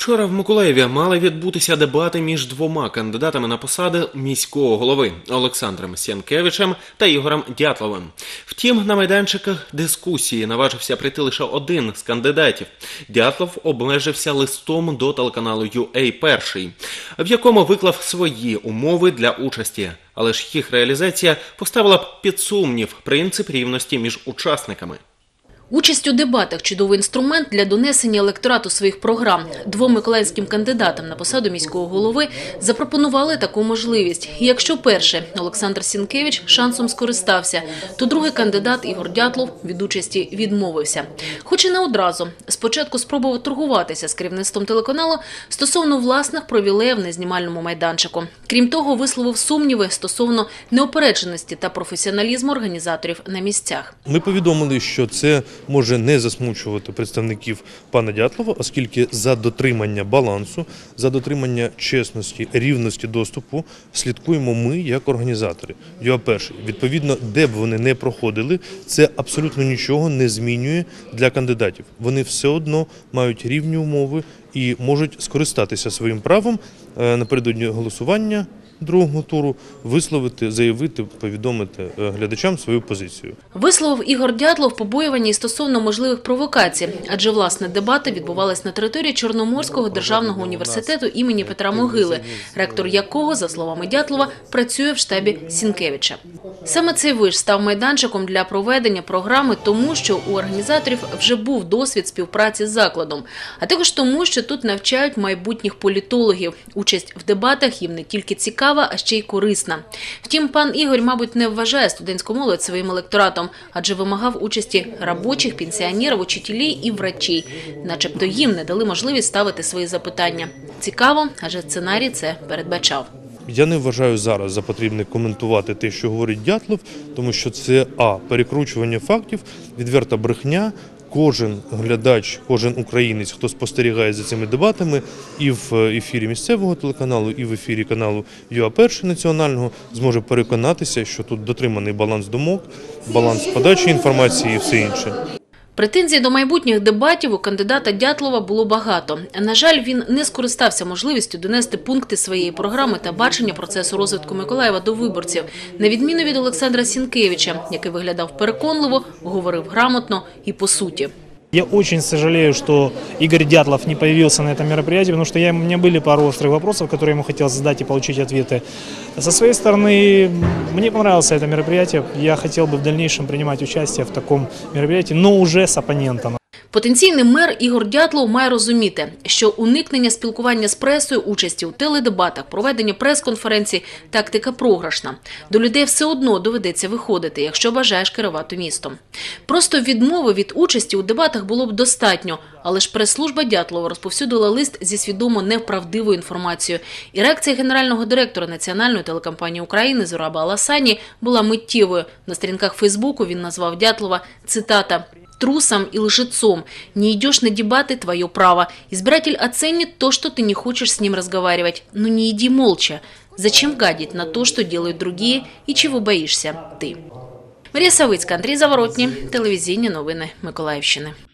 Вчора в Миколаєві мали відбутися дебати між двома кандидатами на посади міського голови – Олександром Сінкевичем та Ігорем Дятловим. Втім, на майданчиках дискусії наважився прийти лише один з кандидатів. Дятлов обмежився листом до телеканалу UA1, в якому виклав свої умови для участі. Але ж їх реалізація поставила б під сумнів принцип рівності між учасниками. Участь у дебатах – чудовий інструмент для донесення електорату своїх програм. Двом миколаївським кандидатам на посаду міського голови запропонували таку можливість. І якщо перший – Олександр Сінкевич шансом скористався, то другий кандидат Ігор Дятлов від участі відмовився. Хоч і не одразу. Спочатку спробував торгуватися з керівництвом телеканалу стосовно власних привілеїв на знімальному майданчику. Крім того, висловив сумніви стосовно неупередженості та професіоналізму організаторів на місцях. Ми повідомили, що це може не засмучувати представників пана Дятлова, оскільки за дотримання балансу, за дотримання чесності, рівності доступу слідкуємо ми як організатори. ЮА1. Відповідно, де б вони не проходили, це абсолютно нічого не змінює для кандидатів. Вони все одно мають рівні умови і можуть скористатися своїм правом напередодні голосування другого туру, висловити, заявити, повідомити глядачам свою позицію. Висловив Ігор Дятлов побоювання і стосовно можливих провокацій, адже власне дебати відбувались на території Чорноморського державного університету імені Петра Могили, ректор якого, за словами Дятлова, працює в штабі Сінкевича. Саме цей виш став майданчиком для проведення програми тому, що у організаторів вже був досвід співпраці з закладом, а також тому, що тут навчають майбутніх політологів. Участь в дебатах їм не тільки цікава, а ще й корисна. Втім, пан Ігор, мабуть, не вважає студентську молодь своїм електоратом, адже вимагав участі робочих, пенсіонерів, учителів і врачей. Начебто їм не дали можливість ставити свої запитання. Цікаво, адже сценарій це передбачав. Я не вважаю зараз за потрібне коментувати те, що говорить Дятлов, тому що це перекручування фактів, відверта брехня. Кожен глядач, кожен українець, хто спостерігає за цими дебатами і в ефірі місцевого телеканалу, і в ефірі каналу ЮА1 національного, зможе переконатися, що тут дотриманий баланс думок, баланс подачі інформації і все інше. Претензій до майбутніх дебатів у кандидата Дятлова було багато. На жаль, він не скористався можливістю донести пункти своєї програми та бачення процесу розвитку Миколаєва до виборців, на відміну від Олександра Сінкевича, який виглядав переконливо, говорив грамотно і по суті. Я очень сожалею, что Игорь Дятлов не появился на этом мероприятии, потому что у меня были пару острых вопросов, которые я ему хотел задать и получить ответы. Со своей стороны, мне понравилось это мероприятие. Я хотел бы в дальнейшем принимать участие в таком мероприятии, но уже с оппонентом. Потенційний мер Ігор Дятлов має розуміти, що уникнення спілкування з пресою, участі у теледебатах, проведення прес-конференцій – тактика програшна. До людей все одно доведеться виходити, якщо бажаєш керувати містом. Просто відмови від участі у дебатах було б достатньо, але ж прес-служба Дятлова розповсюдила лист зі свідомо неправдивою інформацією. І реакція генерального директора Національної телекомпанії України Зураба Аласані була миттєвою. На сторінках Фейсбуку він назвав Дятлова, цитата, «трусом и лжецом. Не идешь на дебаты – твое право. Избиратель оценит то, что ты не хочешь с ним разговаривать. Но не иди молча. Зачем гадить на то, что делают другие и чего боишься ты?» Марія Савицька, Андрій Заворотній. Телевізійні новини Миколаївщини.